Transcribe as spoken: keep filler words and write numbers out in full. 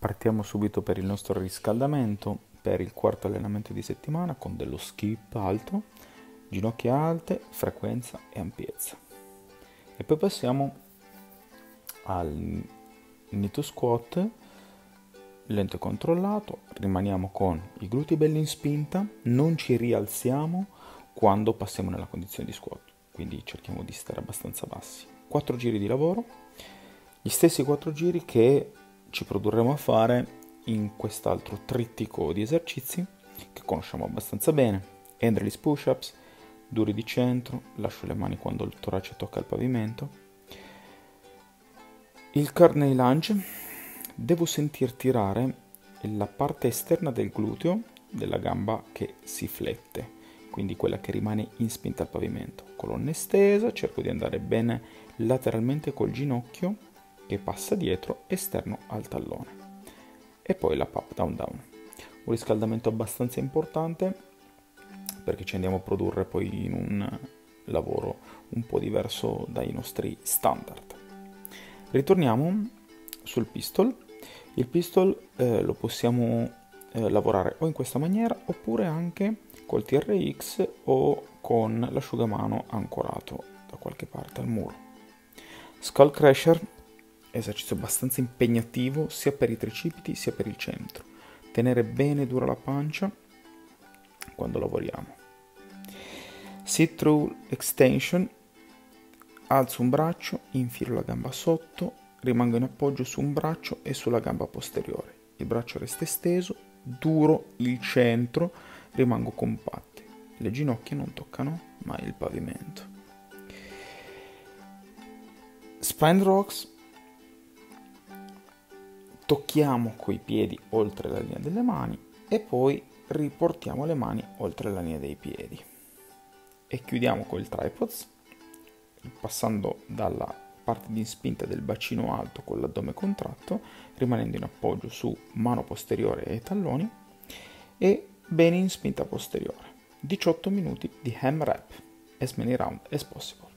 Partiamo subito per il nostro riscaldamento per il quarto allenamento di settimana con dello skip alto, ginocchia alte, frequenza e ampiezza. E poi passiamo al knee to squat, lento e controllato, rimaniamo con i glutei belli in spinta, non ci rialziamo quando passiamo nella condizione di squat, quindi cerchiamo di stare abbastanza bassi. quattro giri di lavoro, gli stessi quattro giri che ci produrremo a fare in quest'altro trittico di esercizi che conosciamo abbastanza bene: hand release push-ups, duri di centro, lascio le mani quando il torace tocca il pavimento. Il curl lunge, devo sentir tirare la parte esterna del gluteo della gamba che si flette, quindi quella che rimane in spinta al pavimento. Colonna estesa, cerco di andare bene lateralmente col ginocchio che passa dietro, esterno al tallone. E poi la pop down down. Un riscaldamento abbastanza importante perché ci andiamo a produrre poi in un lavoro un po' diverso dai nostri standard. Ritorniamo sul pistol. Il pistol eh, lo possiamo eh, lavorare o in questa maniera oppure anche col T R X o con l'asciugamano ancorato da qualche parte al muro. Skull Crusher, esercizio abbastanza impegnativo sia per i tricipiti sia per il centro. Tenere bene dura la pancia quando lavoriamo. Sit through extension, alzo un braccio, infilo la gamba sotto, rimango in appoggio su un braccio e sulla gamba posteriore. Il braccio resta esteso, duro il centro, rimango compatti. Le ginocchia non toccano mai il pavimento. Spine rocks, tocchiamo coi piedi oltre la linea delle mani e poi riportiamo le mani oltre la linea dei piedi e chiudiamo col tripods, passando dalla parte di spinta del bacino alto con l'addome contratto, rimanendo in appoggio su mano posteriore e talloni e bene in spinta posteriore. diciotto minuti di ham rep, as many round as possible.